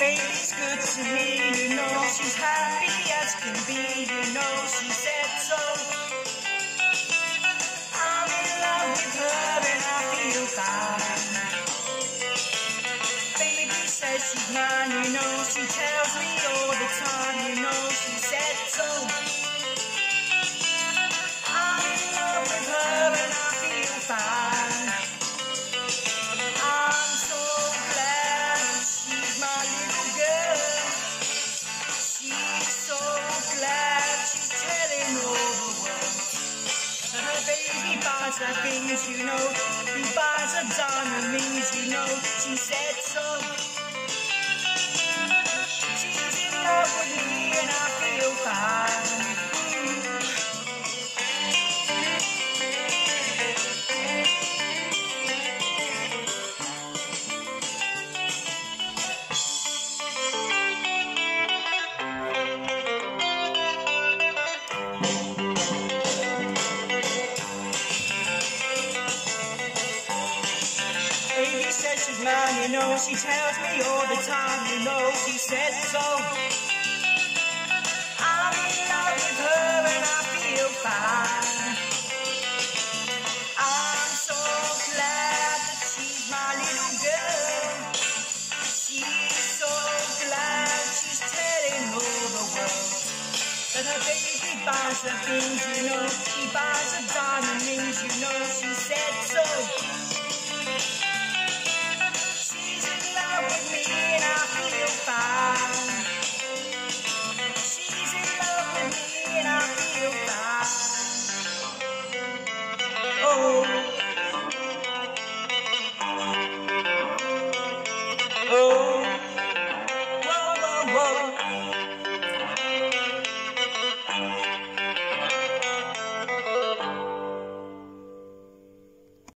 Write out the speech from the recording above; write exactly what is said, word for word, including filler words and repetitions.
baby's good to me, you know. She's happy as can be, you know. She said so. I'm in love with her and I feel fine. Baby says she's mine, you know. She tells me all the time, you know. She said so. I'm in love with her and I feel fine. I'm so glad she's my little girl. She's so glad she's telling all the world. Her baby buys her things, you know. He buys her diamond rings, you know. She said so. She's in love with me and I feel fine. Baby says she's mine, you know. She tells me all the time, you know. She said so. I'm in love with her and I feel fine. I'm so glad that she's my little girl. She's so glad she's telling all the world that her baby buys her things, you know. He buys her diamond rings, you know. She said so. She's in love with me and I feel fine. She's in love with me and I feel fine. Oh.